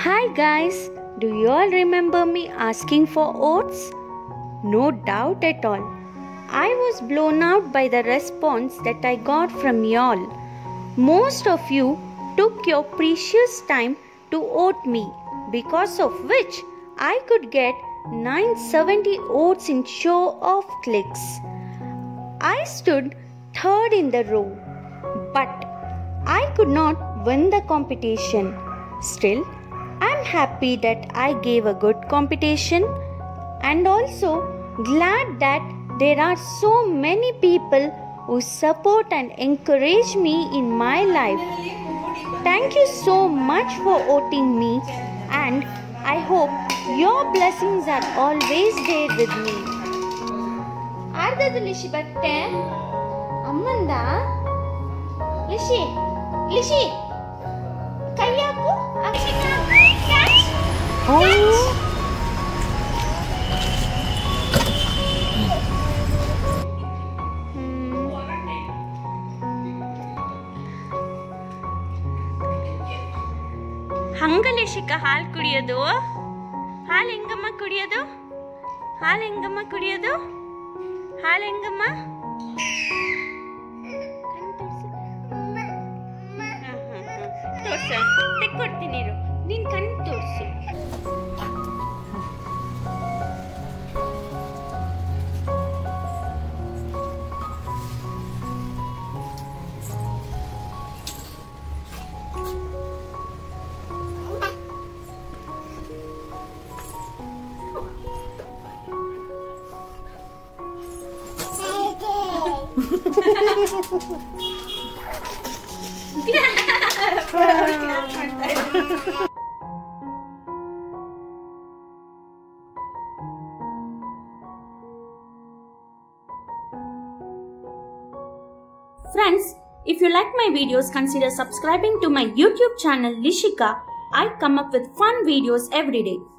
Hi guys, do you all remember me asking for oats? No doubt at all. I was blown out by the response that I got from y'all. Most of you took your precious time to vote me, because of which I could get 970 votes in show of clicks. I stood third in the row, but I could not win the competition. Still, I'm happy that I gave a good competition and also glad that there are so many people who support and encourage me in my life. Thank you so much for voting me, and I hope your blessings are always there with me. Ardadu Lishi batte Ammanda Lishi Kayaku Akshika catch. ಹಂಗ ಲಿಶಿಕಾ ಹಾಲು ಕುಡಿಯೋದು? ಹಾಲು ಹೆಂಗಮ್ಮ ಕುಡಿಯೋದು? ಹಾಲು ಹೆಂಗಮ್ಮ ಕುಡಿಯೋದು? ಹಾಲು ಹೆಂಗಮ್ಮ? ತೋರ್ಸು, ತೆಕ್ಕೊಡ್ತೀನಿ ಇರು. ನೀನ್ ಕಣ್ಣು ತೋರ್ಸು. Friends, if you like my videos, consider subscribing to my YouTube channel Lishika. I come up with fun videos every day.